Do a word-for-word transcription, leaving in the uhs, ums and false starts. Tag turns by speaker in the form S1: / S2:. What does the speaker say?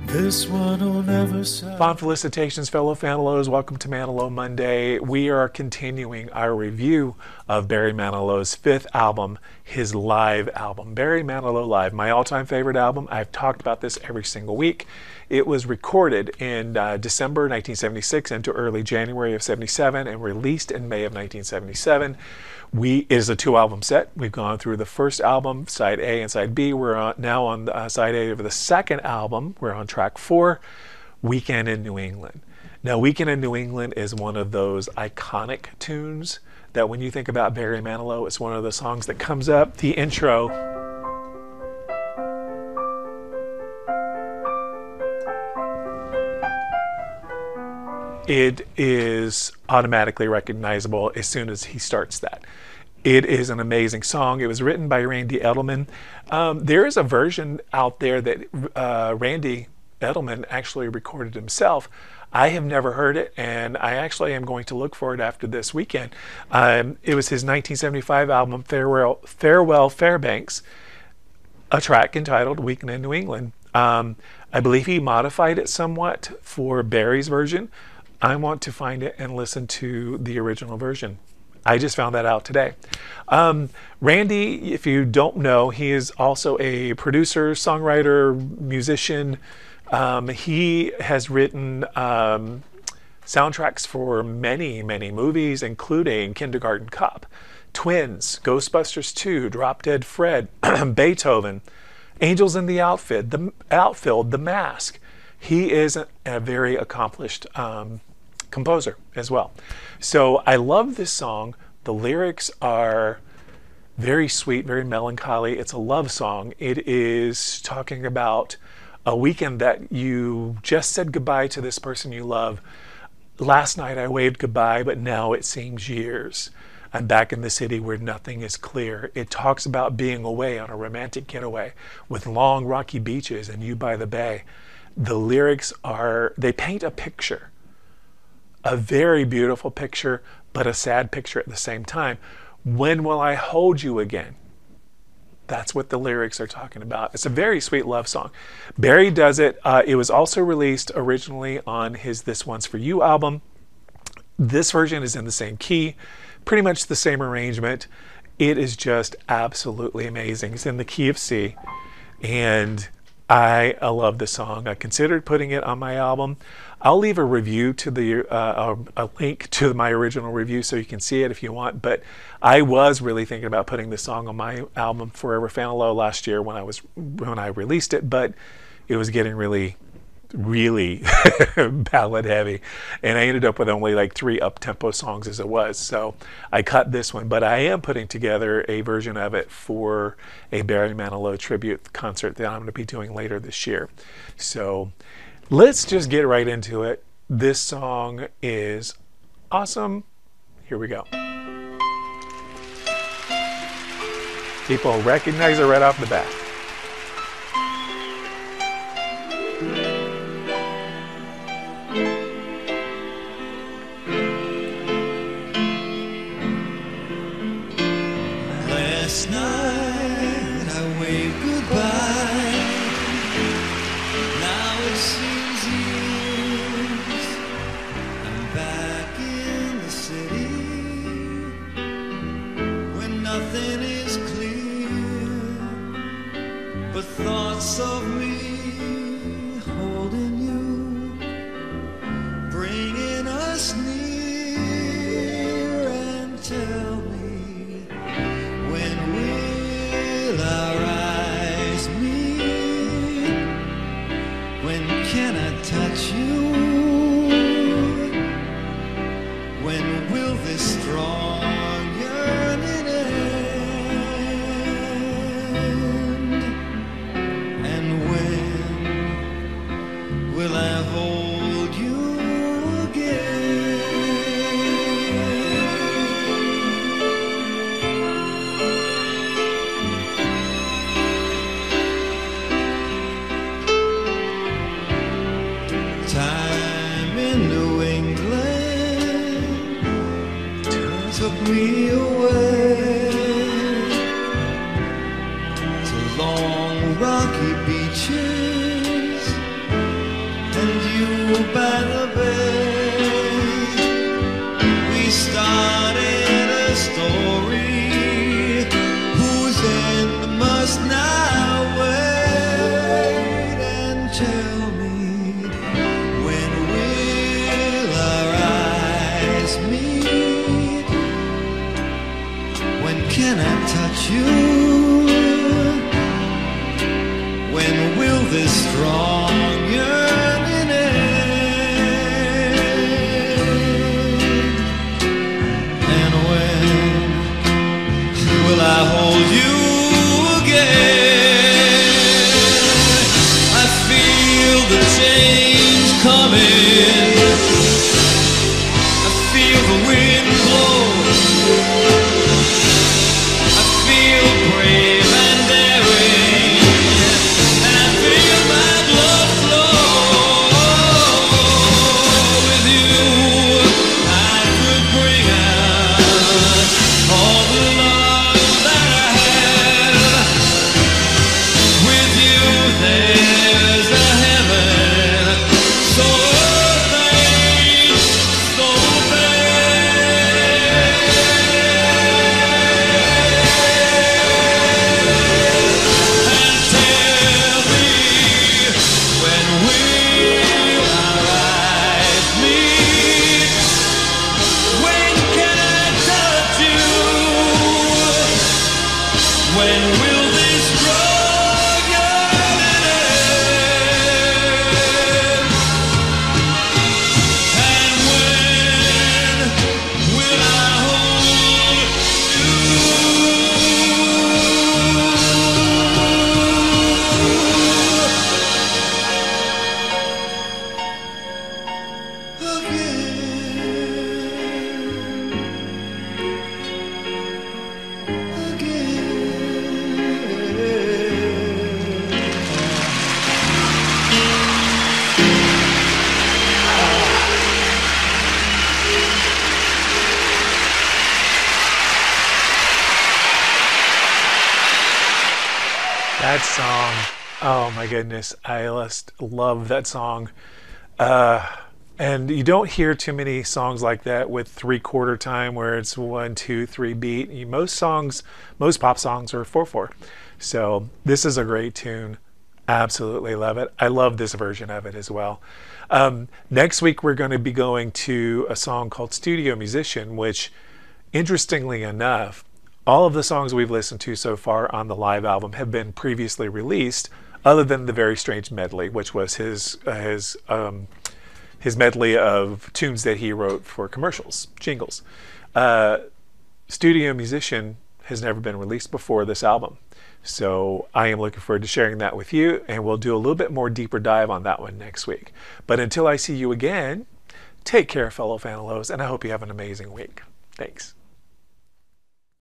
S1: This one will never stop.
S2: Fond felicitations, fellow Manilows. Welcome to Manilow Monday. We are continuing our review of Barry Manilow's fifth album, his live album, Barry Manilow Live, my all-time favorite album. I've talked about this every single week. It was recorded in uh, December nineteen seventy-six into early January of seventy-seven and released in May of nineteen seventy-seven. We, it is a two-album set. We've gone through the first album, side A and side B. We're on, now on the, uh, side A of the second album. We're on track four, Weekend in New England. Now, Weekend in New England is one of those iconic tunes that when you think about Barry Manilow, it's one of the songs that comes up. The intro. It is automatically recognizable as soon as he starts that. It is an amazing song. It was written by Randy Edelman. Um, there is a version out there that uh, Randy Edelman actually recorded himself. I have never heard it, and I actually am going to look for it after this weekend. Um, it was his nineteen seventy-five album, Farewell, Farewell Fairbanks, a track entitled Weekend in New England. Um, I believe he modified it somewhat for Barry's version. I want to find it and listen to the original version. I just found that out today. Um, Randy, if you don't know, he is also a producer, songwriter, musician. Um, he has written um, soundtracks for many, many movies, including Kindergarten Cop, Twins, Ghostbusters two, Drop Dead Fred, Beethoven, Angels in the Outfit, the Outfield, The Mask. He is a, a very accomplished um, composer as well. So I love this song. The lyrics are very sweet, very melancholy. It's a love song. It is talking about a weekend that you just said goodbye to this person you love. Last night I waved goodbye, but now it seems years. I'm back in the city where nothing is clear. It talks about being away on a romantic getaway with long rocky beaches and you by the bay. The lyrics are, they paint a picture, a very beautiful picture, but a sad picture at the same time. When will I hold you again? That's what the lyrics are talking about. It's a very sweet love song. Barry does it. Uh, it was also released originally on his This One's For You album. This version is in the same key, pretty much the same arrangement. It is just absolutely amazing. It's in the key of C, and I, I love the song. I considered putting it on my album. I'll leave a review to the uh, a, a link to my original review so you can see it if you want. But I was really thinking about putting this song on my album Forever Manilow last year when I was when I released it, but it was getting really, really ballad heavy, and I ended up with only like three up-tempo songs as it was. So I cut this one, but I am putting together a version of it for a Barry Manilow tribute concert that I'm going to be doing later this year. So let's just get right into it. This song is awesome. Here we go. People recognize it right off the bat.
S1: Last night I waved goodbye. Now it seems years. I'm back in the city when nothing is clear but thoughts of me holding you, bringing us near, and tell me, when will our eyes meet? When can I touch you? When will this strong yearning end? And when will I hold you again? Time in New England took me away to long rocky beaches by the bay. We started a story whose end must now wait. And tell me, when will our eyes meet? When can I touch you? When will this strong yearning end? And when will I hold you again? I feel the change coming. I feel the wind blow. I feel brave and daring. And I feel my blood flow. With you, I could bring out all the love that I have. With you, there's a heaven so faint, so and tell me, when will our eyes meet? When can I touch you? When will this strong yearning end? And when will I hold
S2: That song, oh my goodness, I just love that song. Uh, and you don't hear too many songs like that with three quarter time where it's one, two, three beat. You- Most songs, most pop songs are four four. So this is a great tune. Absolutely love it. I love this version of it as well. Um, next week, we're going to be going to a song called Studio Musician, which, interestingly enough, all of the songs we've listened to so far on the live album have been previously released, other than the Very Strange Medley, which was his uh, his um, his medley of tunes that he wrote for commercials, jingles. Uh, Studio Musician has never been released before this album, so I am looking forward to sharing that with you, and we'll do a little bit more deeper dive on that one next week. But until I see you again, take care, fellow Manilows, and I hope you have an amazing week. Thanks.